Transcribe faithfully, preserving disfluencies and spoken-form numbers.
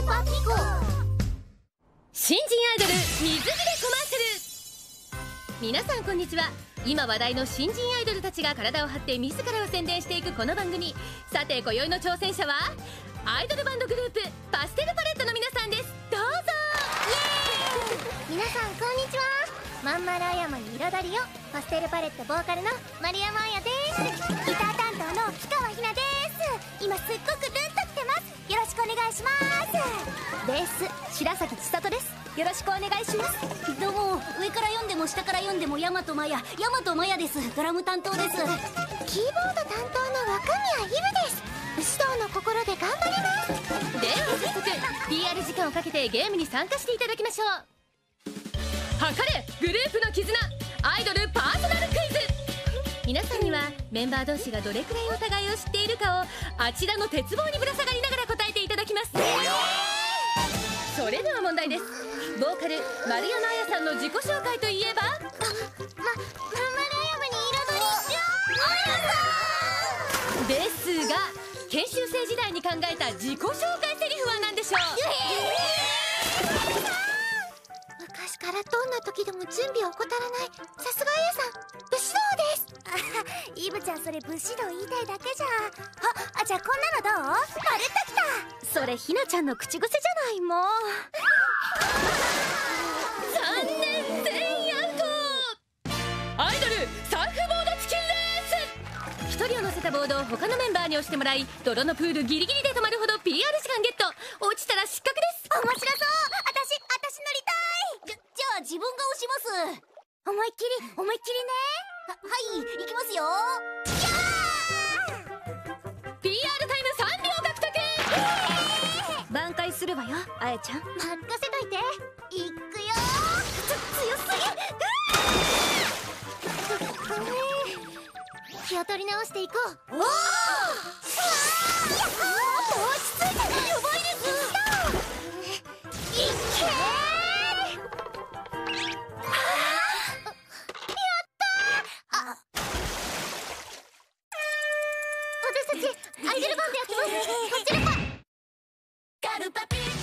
パピコ。 新人アイドル水着でコマーシャル。皆さんこんにちは。今話題の新人アイドルたちが体を張って自らを宣伝していくこの番組。さて今宵の挑戦者はアイドルバンドグループパステルパレットの皆さんです。どうぞ。 イエーイ。皆さんこんにちは。まんまるあやまに彩りを、パステルパレットボーカルの丸山あやです。ギター担当の木川ひなです。今すっごくルンときてます。よろしくお願いします。ベース白崎千里です。よろしくお願いします。 どうも、上から読んでも下から読んでも大和まや大和まやです。ドラム担当です。 キーボード担当の若宮イブです。武士道の心で頑張ります。 では早速 ピーアール 時間をかけてゲームに参加していただきましょう。測れグループの絆アイドルパーソナルクイズ。皆さんにはメンバー同士がどれくらいお互いを知っているかをあちらの鉄棒にぶら下がりながら答えていただきます。それでは問題です。ボーカル丸山あやさんの自己紹介といえば、ま、まんまるあやまに彩りですが、研修生時代に考えた自己紹介セリフは何でしょう。 昔からどんな時でも準備を怠らないさすがあやさん、武士道です。あイブちゃんそれ武士道言いたいだけじゃん。ああじゃあこんなのどう？まるっときた。それひなちゃんの口癖じゃない。もう残念全員アウト。アイドルサーフボードチキンレース。ひとりを乗せたボードを他のメンバーに押してもらい、泥のプールギリギリで止まるほど ピーアール 時間ゲット。落ちたら失格です。 面白そう。私私乗りたい。 じゃ、じゃあ自分が押します。 思いっきり思いっきりね。 は、はい、行きますよ。 ピーアール タイムさんびょう獲得。 挽回するわよ、あやちゃん。 任せといて。いくよ。ちょ強すぎ。気を取り直していこう。おお。もっと落ち着いて。やばいです。いっけアイドルバンドやってます。こちらパガルパピ